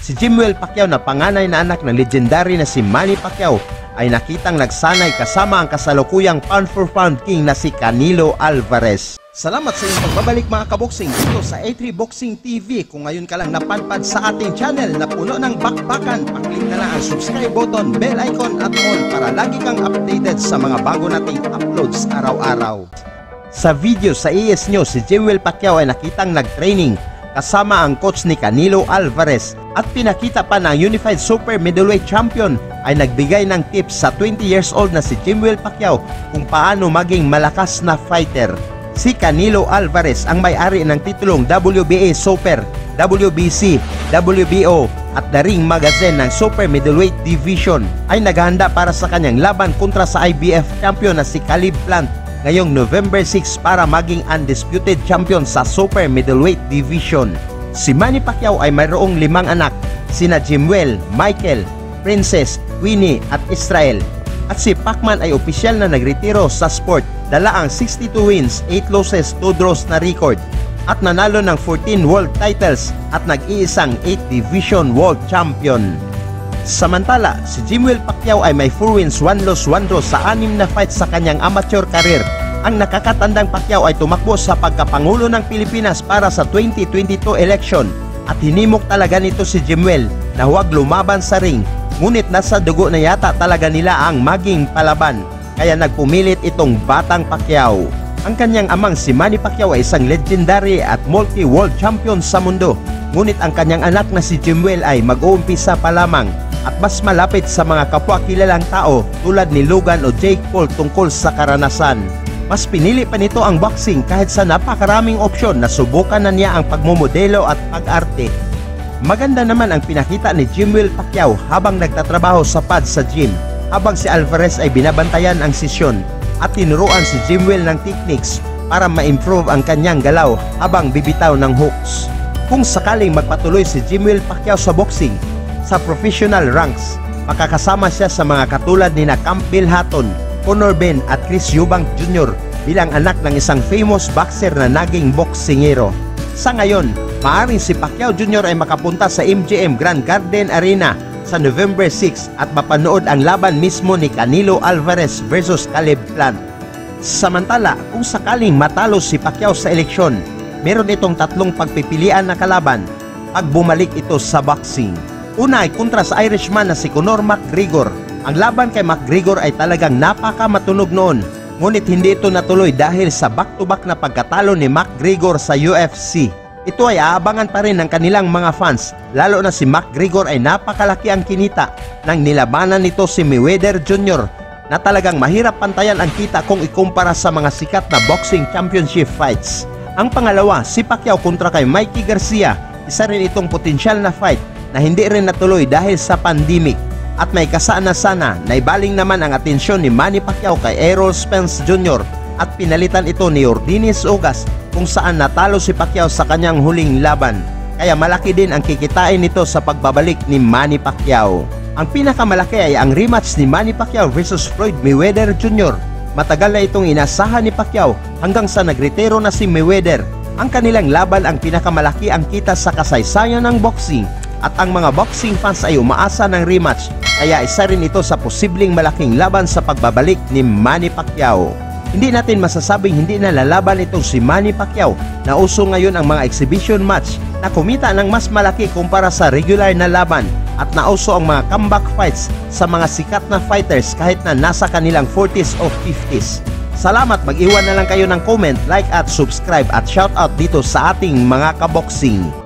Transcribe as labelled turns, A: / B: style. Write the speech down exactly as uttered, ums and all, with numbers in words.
A: Si Jimwell Pacquiao na panganay na anak ng legendary na si Manny Pacquiao ay nakitang nagsanay kasama ang kasalukuyang pound for pound king na si Canelo Alvarez. Salamat sa inyong pagbabalik mga kaboksing dito sa A three Boxing T V. Kung ngayon ka lang napadpad sa ating channel na puno ng bakbakan, paklik na lang ang subscribe button, bell icon at all para lagi kang updated sa mga bago nating uploads araw-araw. Sa video sa I S nyo, si Jimwell Pacquiao ay nakitang nag-training kasama ang coach ni Canelo Alvarez at pinakita pa ng Unified Super Middleweight Champion ay nagbigay ng tips sa twenty years old na si Jimwell Pacquiao kung paano maging malakas na fighter. Si Canelo Alvarez ang may-ari ng titulong W B A Super, W B C, W B O at The Ring Magazine ng Super Middleweight Division ay naghahanda para sa kanyang laban kontra sa I B F champion na si Caleb Plant ngayong November six para maging undisputed champion sa Super Middleweight Division. Si Manny Pacquiao ay mayroong limang anak, sina Jimwell, Michael, Princess, Winnie at Israel. At si Pacman ay opisyal na nagretiro sa sport, dala ang sixty-two wins, eight losses, two draws na record at nanalo ng fourteen world titles at nag-iisang eight division world champion. Samantala, si Jimwell Pacquiao ay may four wins, one loss, one draw sa anim na fights sa kanyang amateur career. Ang nakakatandang Pacquiao ay tumakbo sa pagkapangulo ng Pilipinas para sa twenty twenty-two election at hinimok talaga nito si Jimwell na huwag lumaban sa ring, ngunit nasa dugo na yata talaga nila ang maging palaban, kaya nagpumilit itong batang Pacquiao. Ang kanyang amang si Manny Pacquiao ay isang legendary at multi-world champion sa mundo, ngunit ang kanyang anak na si Jimwell ay mag-uumpisa pa lamang at mas malapit sa mga kapwa kilalang tao tulad ni Logan o Jake Paul tungkol sa karanasan. Mas pinili pa nito ang boxing kahit sa napakaraming opsyon na subukan na niya ang pagmumodelo at pag-arte. Maganda naman ang pinakita ni Jimwell Pacquiao habang nagtatrabaho sa pad sa gym, habang si Alvarez ay binabantayan ang sesyon at tinuruan si Jimwell ng techniques para ma-improve ang kanyang galaw habang bibitaw ng hooks. Kung sakaling magpatuloy si Jimwell Pacquiao sa boxing, sa professional ranks, makakasama siya sa mga katulad ni na Campbell Hatton, Conor Benn at Chris Eubank Junior bilang anak ng isang famous boxer na naging boksingero. Sa ngayon, maaring si Pacquiao Junior ay makapunta sa M G M Grand Garden Arena sa November six at mapanood ang laban mismo ni Canelo Alvarez versus Caleb Plant. Samantala, kung sakaling matalo si Pacquiao sa eleksyon, meron itong tatlong pagpipilian na kalaban pag bumalik ito sa boxing. Una ay kontra sa Irishman na si Conor McGregor. Ang laban kay McGregor ay talagang napakamatunog noon, ngunit hindi ito natuloy dahil sa back-to-back na pagkatalo ni McGregor sa U F C. Ito ay aabangan pa rin ng kanilang mga fans, lalo na si McGregor ay napakalaki ang kinita nang nilabanan nito si Mayweather Junior na talagang mahirap pantayan ang kita kung ikumpara sa mga sikat na boxing championship fights. Ang pangalawa, si Pacquiao kontra kay Mikey Garcia, isa rin itong potensyal na fight na hindi rin natuloy dahil sa pandemic. At may kasana-sana na ibaling naman ang atensyon ni Manny Pacquiao kay Errol Spence Junior at pinalitan ito ni Yordenis Ugas kung saan natalo si Pacquiao sa kanyang huling laban. Kaya malaki din ang kikitain nito sa pagbabalik ni Manny Pacquiao. Ang pinakamalaki ay ang rematch ni Manny Pacquiao versus Floyd Mayweather Junior Matagal na itong inasahan ni Pacquiao hanggang sa nagretiro na si Mayweather. Ang kanilang laban ang pinakamalaki ang kita sa kasaysayan ng boxing at ang mga boxing fans ay umaasa ng rematch, kaya isa rin ito sa posibleng malaking laban sa pagbabalik ni Manny Pacquiao. Hindi natin masasabing hindi na lalaban itong si Manny Pacquiao na uso ngayon ang mga exhibition match na kumita ng mas malaki kumpara sa regular na laban at nauso ang mga comeback fights sa mga sikat na fighters kahit na nasa kanilang forties o fifties. Salamat, mag-iwan na lang kayo ng comment, like at subscribe at shoutout dito sa ating mga kaboxing.